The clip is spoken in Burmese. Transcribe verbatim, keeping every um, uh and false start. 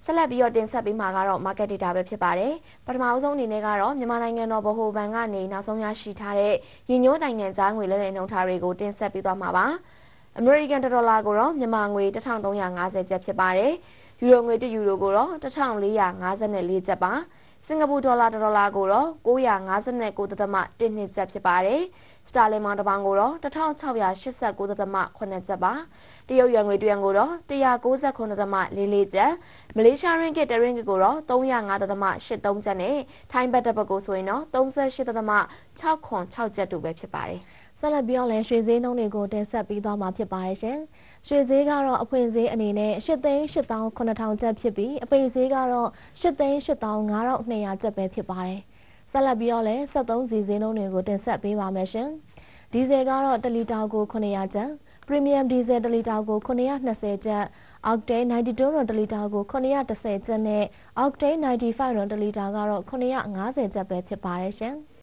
ဆက်လက်ပြီးတော့တင်ဆက်ပေးမှာကတော့ market data ပဲဖြစ်ပါတယ်။ပထမအဆုံးအနေနဲ့ကတော့မြန်မာနိုင်ငံတော်ဗဟိုဘဏ်ကနေနောက်ဆုံးရရှိထားတဲ့ရင်းညွှန်းနိုင်ငံသားငွေလဲလှယ်နှုန်းထားတွေကိုတင်ဆက်ပေးသွားမှာပါ။ အမေရိကန်ဒေါ်လာကိုတော့မြန်မာငွေတစ်ထောင်သုံးရာငါးဆယ်ကျပ်ဖြစ်ပါတယ်။ယူရိုငွေတစ်ယူရိုကိုတော့တစ်ထောင်လေးရာငါးဆယ်လေးကျပ်ပါ။စင်ကာပူဒေါ်လာတစ်ဒေါ်လာကိုတော့ကိုးရာငါးဆယ်ကိုဒသမတစ်နှစ်ကျပ်ဖြစ်ပါတယ်။စတာလင်မောင်တစ်ပေါင်ကိုတော့တစ်ထောင်ခြောက်ရာရှစ်ဆယ်ကိုဒသမခုနှစ်ကျပ်ပါ။တရုတ်ရွာငွေတစ်ယွမ်ကိုတော့တစ်ရာကိုးဆယ်ခုဒသမလေးလေးကျပ်။မလေးရှားရင်းဂစ်တစ်ရင်းဂစ်ကိုတော့သုံးရာငါးဒသမရှစ်သုံးကျပ်နဲ့ထိုင်းဘတ်တစ်ပတ်ကိုဆိုရင်တော့သုံးဆရှစ်ဒသမခြောက်ခွန်ခြောက်ကျပ်တို့ပဲဖြစ်ပါတယ်။ဆက်လက်ပြီးတော့လည်းရွှေဈေးနှုန်းတွေကိုတင်ဆက်ပြီးသွားမှာဖြစ်ပါတယ်ရှင်။ရွှေဈေးကတော့အဖွင့်ဈေးအနေနဲ့ရှစ်သိန်းရှစ်သောင်းခုနှစ်ထောင်ကျပ်ဖြစ်ပြီးအပိတ်ဈေးကတော့ရှစ်သိန်းရှစ်သောင်းငါးထောင်နှစ်ရာကျပ်ပဲဖြစ်ပါတယ်။ဆက်လက်ပြီးတော့လည်းစက်သုံးစီဈေးနှုန်းတွေကိုတင်ဆက်ပေးပါမယ်ရှင်။ဒီဇယ်ကတော့တစ်လီတာကိုခုနှစ်ရာကျပ်ပရီမီယမ်ဒီဇယ်တစ်လီတာကိုခုနှစ်ရာနှစ်ဆယ်ကျပ်အောက်တိန်းနိုင်တီတူရွန်တစ်လီတာကိုခုနှစ်ရာတစ်ဆယ်ကျပ်နဲ့အောက်တိန်းနိုင်တီဖိုင်ရွန်တစ်လီတာကတော့ခုနှစ်ရာငါးဆယ်ကျပ်ပဲဖြစ်ပါတယ်ရှင်။